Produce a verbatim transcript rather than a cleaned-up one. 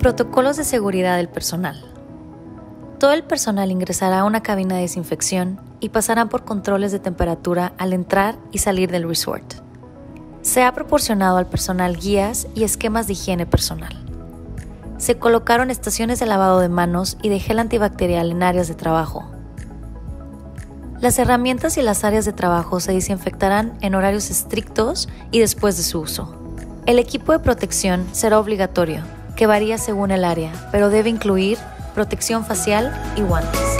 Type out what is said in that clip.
Protocolos de seguridad del personal. Todo el personal ingresará a una cabina de desinfección y pasarán por controles de temperatura al entrar y salir del resort. Se ha proporcionado al personal guías y esquemas de higiene personal. Se colocaron estaciones de lavado de manos y de gel antibacterial en áreas de trabajo. Las herramientas y las áreas de trabajo se desinfectarán en horarios estrictos y después de su uso. El equipo de protección será obligatorio, que varía según el área, pero debe incluir protección facial y guantes.